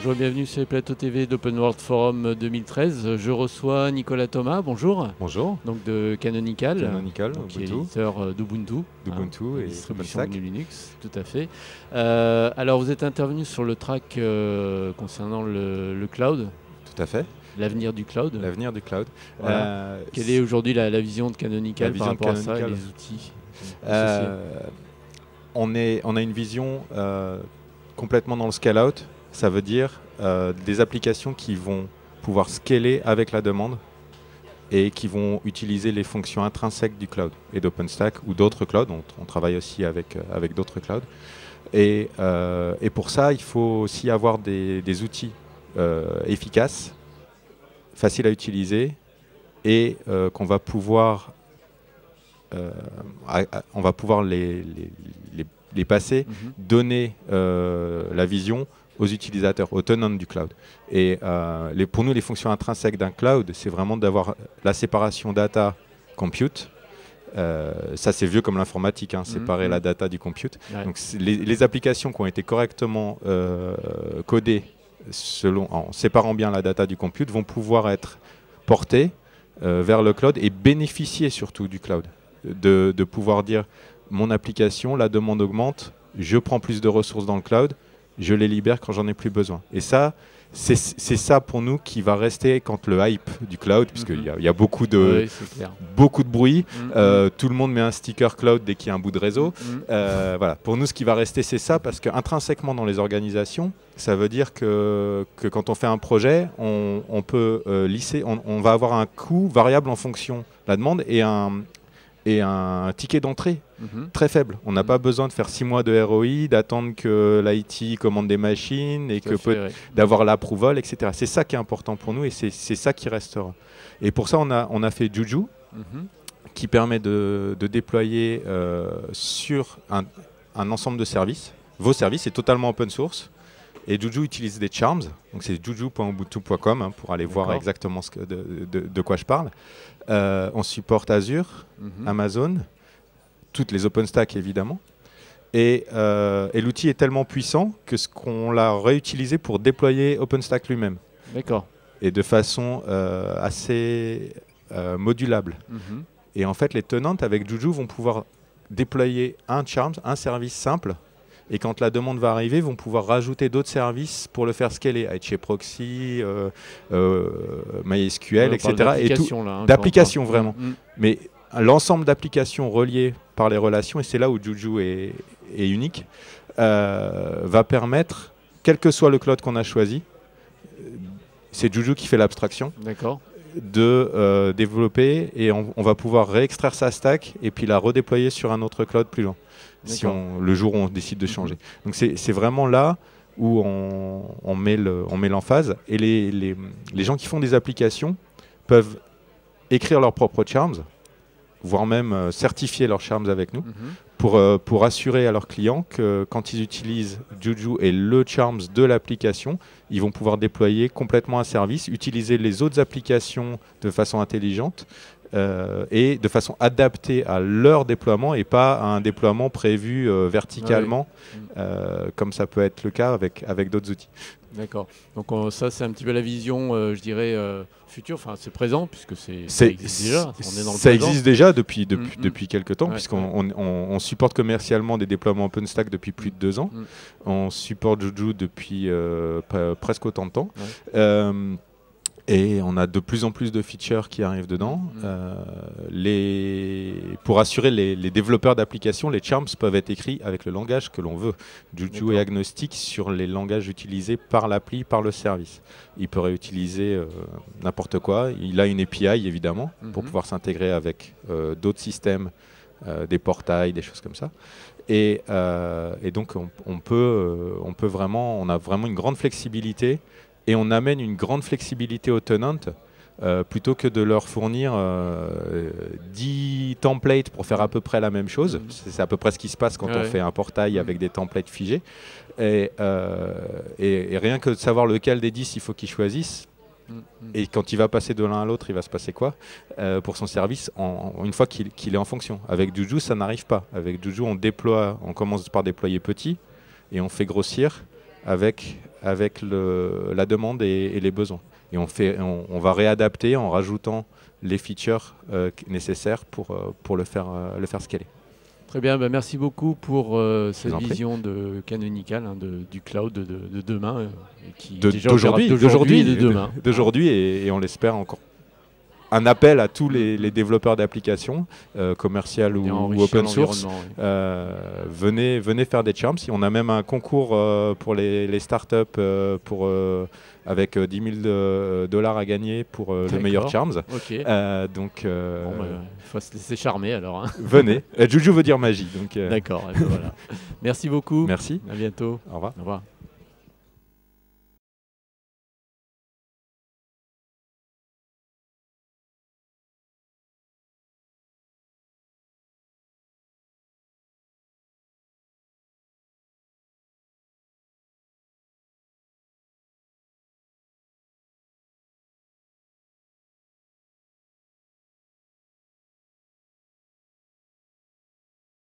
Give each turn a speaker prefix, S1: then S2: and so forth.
S1: Bonjour, bienvenue sur les plateaux TV d'Open World Forum 2013. Je reçois Nicolas Thomas, bonjour.
S2: Bonjour.
S1: Donc de Canonical,
S2: Canonical,
S1: qui est éditeur d'Ubuntu.
S2: D'Ubuntu et
S1: distribution
S2: OpenStack.
S1: GNU Linux, tout à fait. Alors vous êtes intervenu sur le track concernant le cloud,
S2: Tout à fait.
S1: l'avenir du cloud.
S2: L'avenir du cloud.
S1: Voilà. Quelle est aujourd'hui la vision de Canonical par rapport à ça et
S2: Canonical.
S1: les outils associés?
S2: On a une vision complètement dans le scale-out. Ça veut dire des applications qui vont pouvoir scaler avec la demande et qui vont utiliser les fonctions intrinsèques du cloud et d'OpenStack ou d'autres clouds. On travaille aussi avec d'autres clouds. Et pour ça, il faut aussi avoir des outils efficaces, faciles à utiliser et qu'on va pouvoir, on va pouvoir les passer, donner la vision aux utilisateurs, aux tenants du cloud. Et pour nous, les fonctions intrinsèques d'un cloud, c'est vraiment d'avoir la séparation data-compute. Ça, c'est vieux comme l'informatique, séparer la data du compute. Ouais. Donc, les applications qui ont été correctement codées en séparant bien la data du compute vont pouvoir être portées vers le cloud et bénéficier surtout du cloud. De pouvoir dire, mon application, la demande augmente, je prends plus de ressources dans le cloud, je les libère quand j'en ai plus besoin. Et ça, c'est ça pour nous qui va rester quand le hype du cloud, puisqu'il y a beaucoup de bruit, tout le monde met un sticker cloud dès qu'il y a un bout de réseau. Voilà. Pour nous, ce qui va rester, c'est ça, parce qu'intrinsèquement dans les organisations, ça veut dire que quand on fait un projet, on peut lisser, on va avoir un coût variable en fonction de la demande et un ticket d'entrée très faible. On n'a pas besoin de faire 6 mois de ROI, d'attendre que l'IT commande des machines et d'avoir l'approval, etc. C'est ça qui est important pour nous et c'est ça qui restera. Et pour ça, on a fait Juju, qui permet de déployer sur un ensemble de services. Vos services, c'est totalement open source. Et Juju utilise des charms, donc c'est juju.ubuntu.com pour aller voir exactement de quoi je parle. On supporte Azure, Amazon, toutes les OpenStack évidemment. Et l'outil est tellement puissant que qu'on l'a réutilisé pour déployer OpenStack lui-même.
S1: D'accord. Et
S2: de façon assez modulable. Et en fait, les tenantes avec Juju vont pouvoir déployer un charm, un service simple. Et quand la demande va arriver, vont pouvoir rajouter d'autres services pour le faire scaler, HAProxy, MySQL, etc. D'applications vraiment. Mais l'ensemble d'applications reliées par les relations, et c'est là où Juju est unique, va permettre, quel que soit le cloud qu'on a choisi, c'est Juju qui fait l'abstraction, de développer et on va pouvoir réextraire sa stack et puis la redéployer sur un autre cloud plus loin. Le jour où on décide de changer. Donc c'est vraiment là où on met l'emphase. Et les gens qui font des applications peuvent écrire leurs propres charms, voire même certifier leurs charms avec nous, pour assurer à leurs clients que quand ils utilisent Juju et le charms de l'application, ils vont pouvoir déployer complètement un service, utiliser les autres applications de façon intelligente, et de façon adaptée à leur déploiement et pas à un déploiement prévu verticalement, comme ça peut être le cas avec d'autres outils.
S1: D'accord. Donc ça, c'est un petit peu la vision, je dirais, future. Enfin, c'est présent, puisque ça existe déjà. On est dans le
S2: ça
S1: présent.
S2: existe déjà depuis quelques temps, puisqu'on supporte commercialement des déploiements OpenStack depuis plus de 2 ans. On supporte Juju depuis presque autant de temps. Et on a de plus en plus de features qui arrivent dedans. Pour assurer les développeurs d'applications, les charms peuvent être écrits avec le langage que l'on veut. Juju est agnostique sur les langages utilisés par l'appli, par le service. Il peut réutiliser n'importe quoi. Il a une API évidemment pour pouvoir s'intégrer avec d'autres systèmes, des portails, des choses comme ça. Et donc on a vraiment une grande flexibilité. Et on amène une grande flexibilité aux tenantes plutôt que de leur fournir 10 templates pour faire à peu près la même chose. C'est à peu près ce qui se passe quand on fait un portail avec des templates figés. Et rien que de savoir lequel des 10 il faut qu'ils choisissent. Et quand il va passer de l'un à l'autre, il va se passer quoi pour son service une fois qu'il est en fonction. Avec Juju, ça n'arrive pas. Avec Juju, on commence par déployer petit et on fait grossir avec la demande et les besoins. Et on va réadapter en rajoutant les features nécessaires pour le faire scaler.
S1: Très bien, merci beaucoup pour cette vision de Canonical, du cloud de demain,
S2: d'aujourd'hui
S1: et de demain.
S2: D'aujourd'hui et on l'espère encore. Un appel à tous les développeurs d'applications commerciales ou open source. Venez faire des charms. On a même un concours pour les startups avec 10 000 $ à gagner pour le meilleur charms.
S1: Okay.
S2: Donc,
S1: il faut se laisser charmer alors. Hein.
S2: Venez. Juju veut dire magie.
S1: D'accord. Voilà. Merci beaucoup.
S2: Merci.
S1: À bientôt.
S2: Au revoir.
S1: Au revoir.